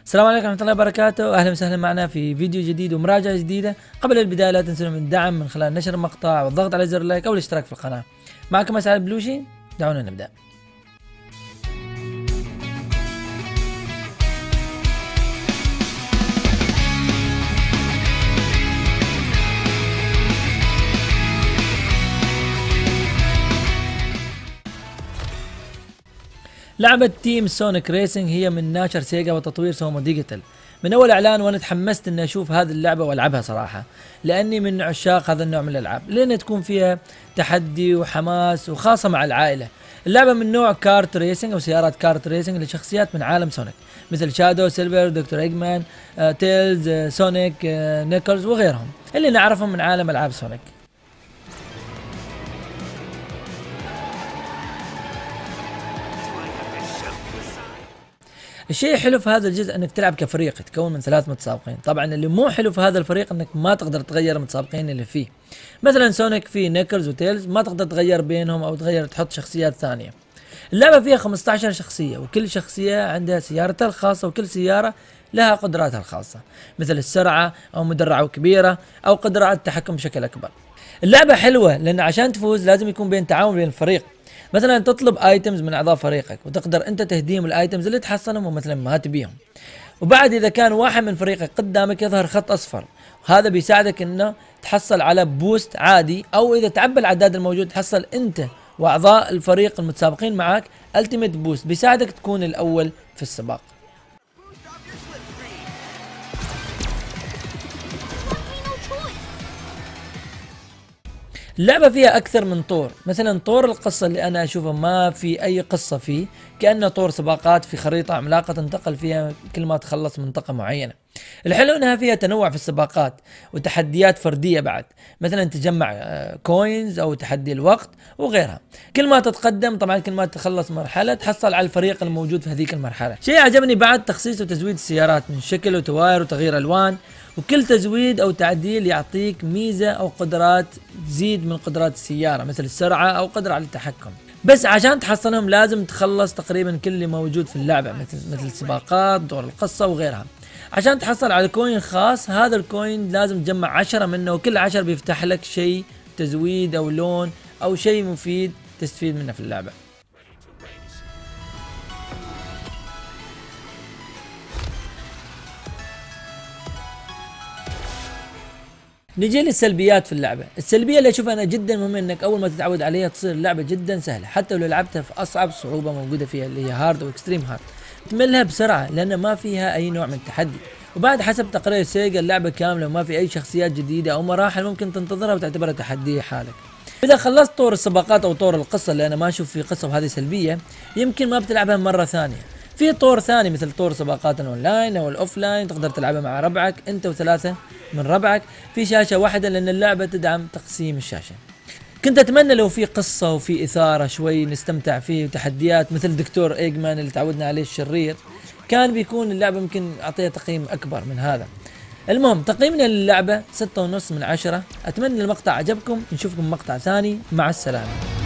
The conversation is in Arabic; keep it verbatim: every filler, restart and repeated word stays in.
السلام عليكم ورحمة الله وبركاته، أهلا وسهلا معنا في فيديو جديد ومراجعة جديدة. قبل البداية لا تنسوا من الدعم من خلال نشر المقطع والضغط على زر اللايك أو الاشتراك في القناة. معكم أسعد بلوشي، دعونا نبدأ. لعبة تيم سونيك ريسنج هي من ناشر سيجا وتطوير سومو ديجيتال. من اول اعلان وانا تحمست اني اشوف هذه اللعبة والعبها صراحة، لاني من عشاق هذا النوع من الالعاب، لان تكون فيها تحدي وحماس وخاصة مع العائلة. اللعبة من نوع كارت ريسنج او سيارات كارت ريسنج لشخصيات من عالم سونيك مثل شادو، سيلفر، دكتور ايجمان، آه، تيلز، آه، سونيك، آه، نيكلز وغيرهم اللي نعرفهم من عالم العاب سونيك. الشيء حلو في هذا الجزء انك تلعب كفريق يتكون من ثلاث متسابقين. طبعا اللي مو حلو في هذا الفريق انك ما تقدر تغير المتسابقين اللي فيه. مثلا سونيك في نيكلز وتيلز ما تقدر تغير بينهم او تغير تحط شخصيات ثانية. اللعبة فيها خمسة عشر شخصية وكل شخصية عندها سيارتها الخاصة وكل سيارة لها قدراتها الخاصة، مثل السرعة او مدرعة كبيرة او قدرات التحكم بشكل اكبر. اللعبة حلوة لان عشان تفوز لازم يكون بين تعاون بين الفريق. مثلا تطلب ايتمز من اعضاء فريقك وتقدر انت تهديهم الايتمز اللي تحصلهم ومثلا ما تبيهم. وبعد اذا كان واحد من فريقك قدامك يظهر خط اصفر، وهذا بيساعدك انه تحصل على بوست عادي، او اذا تعبى العداد الموجود تحصل انت واعضاء الفريق المتسابقين معك التيميت بوست بيساعدك تكون الاول في السباق. اللعبة فيها أكثر من طور، مثلا طور القصة اللي أنا أشوفه ما في أي قصة فيه، كأنه طور سباقات في خريطة عملاقة تنتقل فيها كل ما تخلص منطقة معينة. الحلو أنها فيها تنوع في السباقات وتحديات فردية بعد، مثلا تجمع كوينز أو تحدي الوقت وغيرها. كل ما تتقدم طبعا كل ما تخلص مرحلة تحصل على الفريق الموجود في هذيك المرحلة. شيء عجبني بعد تخصيص وتزويد السيارات من شكل وتواير وتغيير ألوان، وكل تزويد او تعديل يعطيك ميزة او قدرات تزيد من قدرات السيارة، مثل السرعة او قدرة على التحكم. بس عشان تحصلهم لازم تخلص تقريبا كل اللي موجود في اللعبة، مثل مثل السباقات، دور القصة وغيرها. عشان تحصل على كوين خاص، هذا الكوين لازم تجمع عشرة منه، وكل عشر بيفتح لك شيء تزويد او لون او شيء مفيد تستفيد منه في اللعبة. نجي للسلبيات في اللعبة. السلبية اللي اشوفها انا جدا مهم انك اول ما تتعود عليها تصير اللعبة جدا سهلة، حتى لو لعبتها في اصعب صعوبة موجودة فيها اللي هي هارد واكستريم هارد تملها بسرعة لان ما فيها اي نوع من التحدي. وبعد حسب تقرير سيجا اللعبة كاملة وما في اي شخصيات جديدة او مراحل ممكن تنتظرها وتعتبرها تحدي حالك. اذا خلصت طور السباقات او طور القصة اللي انا ما اشوف في قصة وهذه سلبية، يمكن ما بتلعبها مرة ثانية. في طور ثاني مثل طور سباقات الاونلاين او الاوفلاين تقدر تلعبها مع ربعك انت وثلاثة من ربعك في شاشة واحدة، لان اللعبة تدعم تقسيم الشاشة. كنت اتمنى لو في قصة وفي اثارة شوي نستمتع فيه وتحديات مثل دكتور ايجمان اللي تعودنا عليه الشرير، كان بيكون اللعبة ممكن اعطيها تقييم اكبر من هذا. المهم تقييمنا للعبة ستة ونص من عشرة. اتمنى المقطع عجبكم، نشوفكم مقطع ثاني، مع السلامة.